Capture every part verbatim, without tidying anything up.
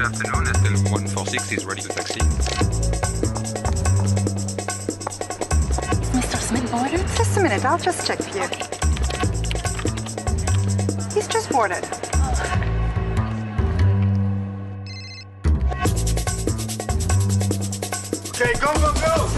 afternoon, Estel one four six is ready to taxi. Mister Smith boarded? Just a minute, I'll just check for you. He's just boarded. Okay, go, go, go!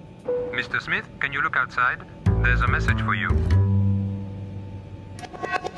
Mister Smith, can you look outside? There's a message for you.